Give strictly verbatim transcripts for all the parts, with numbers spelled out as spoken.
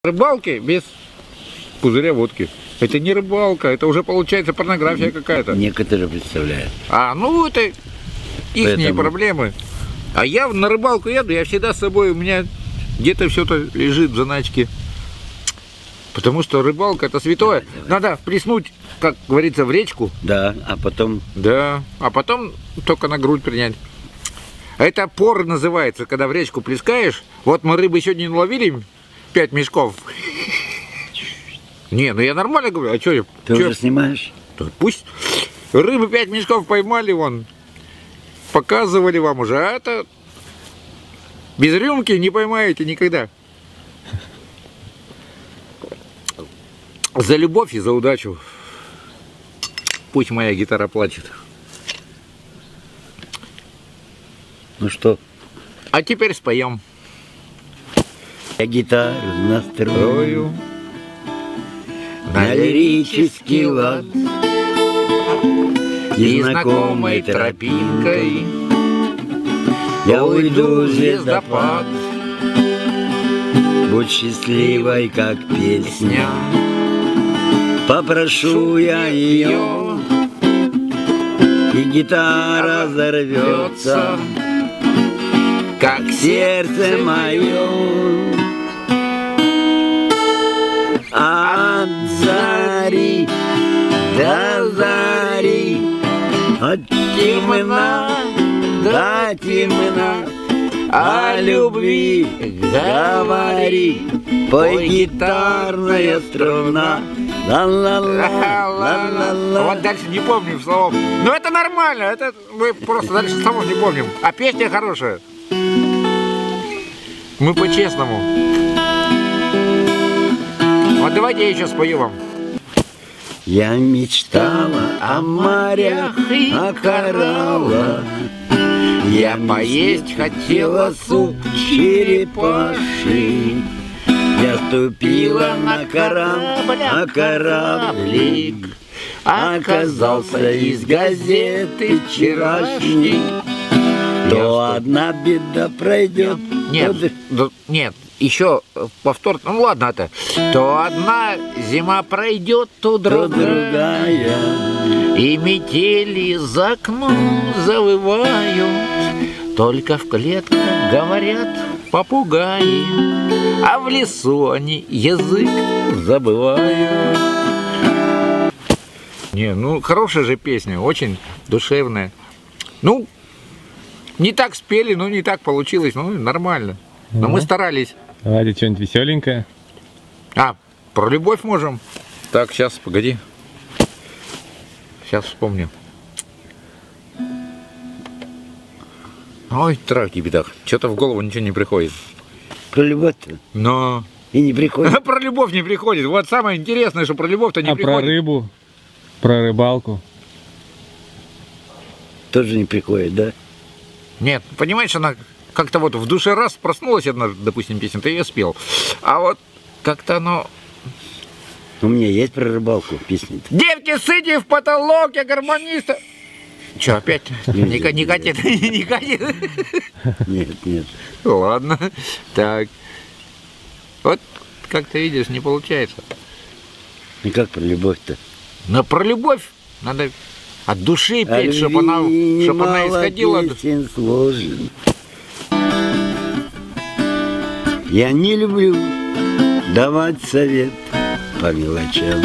Рыбалки без пузыря водки. Это не рыбалка, это уже получается порнография какая-то. Некоторые представляют. А, ну это ихние Поэтому... проблемы. А я на рыбалку еду, я всегда с собой, у меня где-то все-то лежит в заначке. Потому что рыбалка это святое. Давай, давай. Надо плеснуть, как говорится, в речку. Да, а потом... Да, а потом только на грудь принять. Это пор называется, когда в речку плескаешь. Вот мы рыбы сегодня наловили пять мешков. Не, ну я нормально говорю, а что я... Ты чё? уже снимаешь? Да пусть. Рыбы пять мешков поймали, вон. Показывали вам уже, а это... Без рюмки не поймаете никогда. За любовь и за удачу. Пусть моя гитара плачет. Ну что? А теперь споем. Я гитару настрою на лирический лад, и знакомой тропинкой я уйду в звездопад. Будь счастливой, как песня, попрошу я ее, и гитара взорвется, как сердце мое. От зари до зари, от темна до темна, о любви говори, пой, гитарная струна. Ла-ла-ла-ла-ла-ла. Вот дальше не помним слов. Но это нормально, это мы просто дальше слов не помним. А песня хорошая. Мы по-честному. Вот давайте я еще спою вам. Я мечтала о морях и о кораллах, я поесть хотела суп черепаший. Я ступила на корабль, а кораблик оказался из газеты вчерашней. То одна беда пройдет. Нет, то... нет, еще повтор. Ну ладно, это. То одна зима пройдет, то другая. То другая. И метели за окном завывают. Только в клетках говорят попугаи, а в лесу они язык забывают. Не, ну хорошая же песня, очень душевная. Ну, не так спели, но не так получилось, ну нормально. Но да. Мы старались. Давайте что-нибудь веселенькое. А, про любовь можем. Так, сейчас, погоди. Сейчас вспомню. Ой, травки бедах. Что-то в голову ничего не приходит. Про любовь-то? Но... И не приходит. Про любовь не приходит. Вот самое интересное, что про любовь-то не а приходит. А про рыбу? Про рыбалку? Тоже не приходит, да? Нет, понимаешь, она как-то вот в душе раз проснулась одна, допустим, песня, ты ее спел. А вот как-то оно... У меня есть про рыбалку песня. Девки, сыди в потолок, я гармониста. Че, опять? Не, не катит? Не катит? Нет, нет. Ладно. Так. Вот, как ты видишь, не получается. И как про любовь-то? Но про любовь надо от души петь, чтобы она, чтоб она исходила. Сложен. Я не люблю давать совет по мелочам,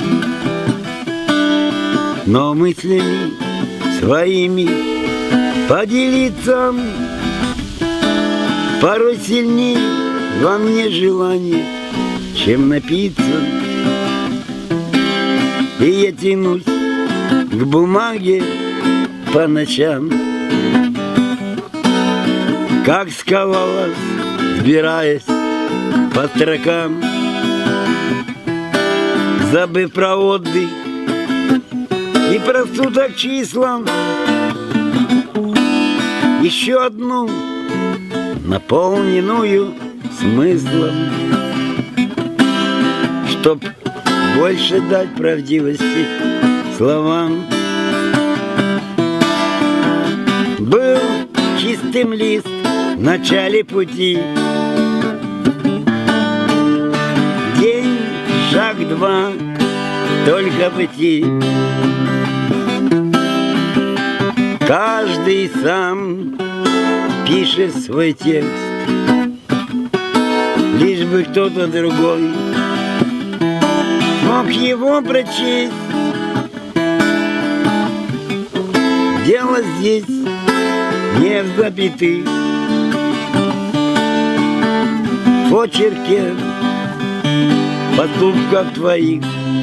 но мыслями своими поделиться порой сильнее во мне желание, чем напиться. И я тянусь к бумаге по ночам, как сковалась, сбираясь по строкам, забыв про отдых и про суток числам. Еще одну наполненную смыслом, чтоб больше дать правдивости словам. Был чистым лист в начале пути, два, только пути. Каждый сам пишет свой текст, лишь бы кто-то другой мог его прочесть. Дело здесь не в запятых, в очерке поступков твоих,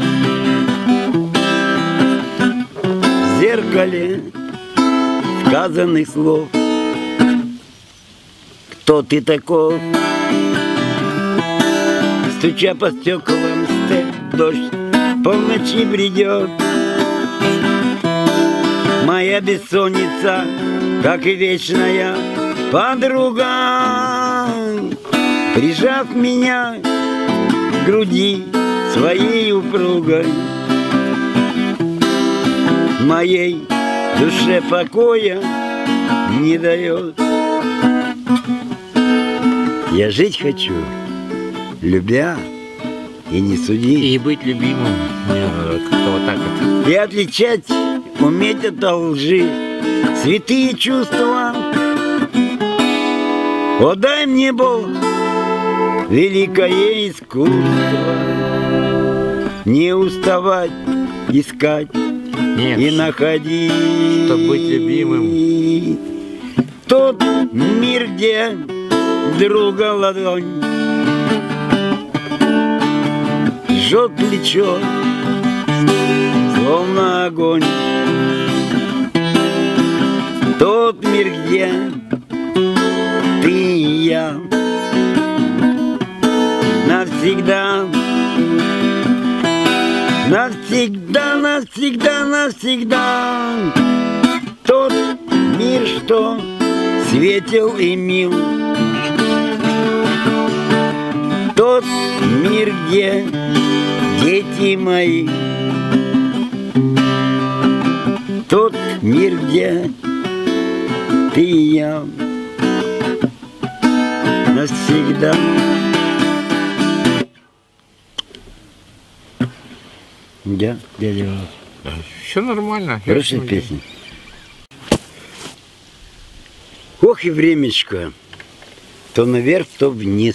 в зеркале сказанных слов. Кто ты таков? Стуча по стеклам, степ, дождь полночи бредет. Моя бессонница, как и вечная подруга, прижав меня к груди своей упругой, моей душе покоя не дает. Я жить хочу, любя и не судить. И быть любимым. Как-то вот так вот. И отличать, уметь от лжи святые чувства. О, дай мне, Бог, великое искусство не уставать искать. Нет, и находить, чтобы быть любимым. Тот мир, где друга ладонь жжет плечо, словно огонь. Тот мир, где ты и я навсегда, навсегда, навсегда, навсегда. Тот мир, что светел и мил, тот мир, где дети мои, тот мир, где ты и я навсегда. Да, дядя Вова. Все нормально. Хорошая песня. Ох и времечко, то наверх, то вниз.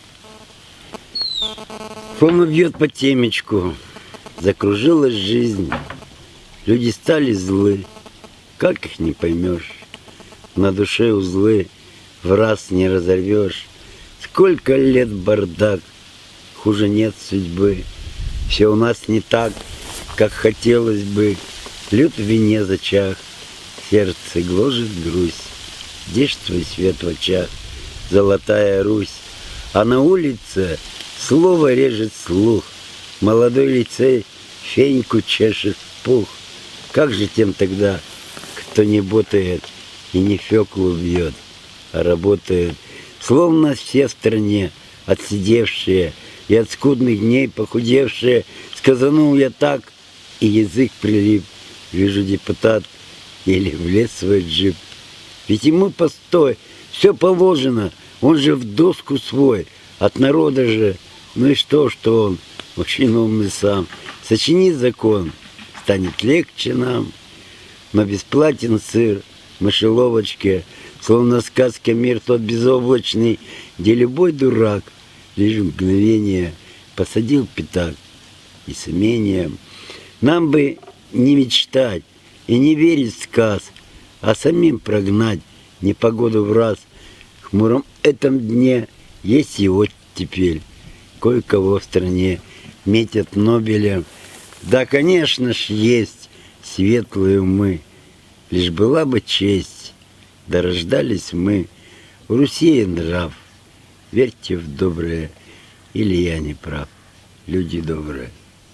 Словно бьет по темечку, закружилась жизнь. Люди стали злы, как их не поймешь. На душе узлы в раз не разорвешь. Сколько лет бардак, хуже нет судьбы. Все у нас не так, как хотелось бы. Лед в вине в очах, сердце гложет грусть. Где ж твой свет в очах, золотая Русь? А на улице слово режет слух. Молодой лицей феньку чешет в пух. Как же тем тогда, кто не ботает и не феклу бьет, а работает? Словно все в стране отсидевшие и от скудных дней похудевшие. Сказанул я так, и язык прилип. Вижу, депутат или влез в свой джип. Ведь ему постой, все положено, он же в доску свой, от народа же. Ну и что, что он, очень умный сам, сочинит закон, станет легче нам. Но бесплатен сыр, мышеловочке, словно сказка мир тот безоблачный, где любой дурак лишь мгновение посадил пятак. И с имением нам бы не мечтать и не верить в сказ, а самим прогнать непогоду в раз. В хмуром этом дне есть и оттепель. Кое-кого в стране метят Нобеля. Да, конечно ж, есть светлые умы. Лишь была бы честь, да рождались мы. В Руси нрав, верьте в доброе, или я не прав, люди добрые.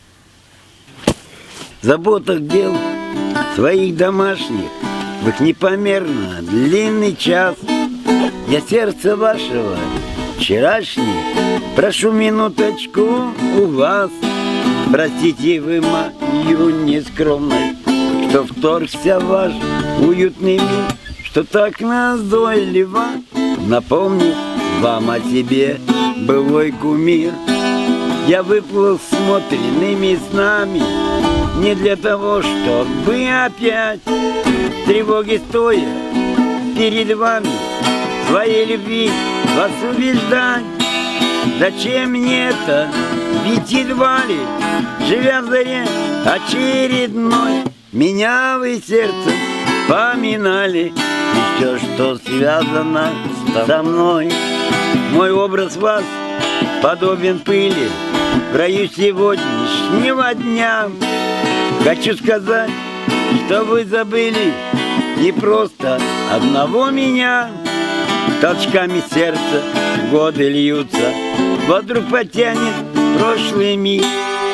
В заботах дел своих домашних, в их непомерно длинный час, я сердце вашего вчерашний прошу минуточку у вас. Простите вы мою нескромность, что вторгся в ваш уютный мир, что так назойливо напомнив вам о себе былой кумир. Я выплыл смотренными снами не для того, чтобы опять в тревоге стоя перед вами своей любви вас убеждать. Зачем мне это? Ведь едва ли, живя в заре очередной, меня вы сердцем поминали. И все, что связано со мной, мой образ вас подобен пыли в раю сегодняшнего дня. Хочу сказать, что вы забыли не просто одного меня. Толчками сердца годы льются, вдруг потянет прошлый миг.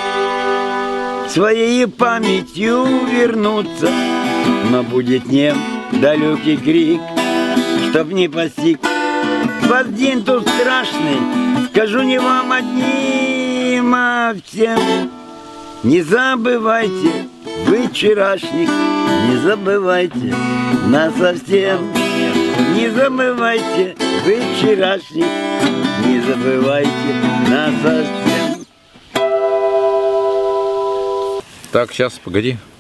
Своей памятью вернуться, но будет нем далекий крик, чтоб не постиг вас день тот страшный. Скажу не вам одним, а всем: не забывайте вы вчерашних, не забывайте нас совсем. Не забывайте вы вчерашних, не забывайте нас совсем. Так, сейчас, погоди.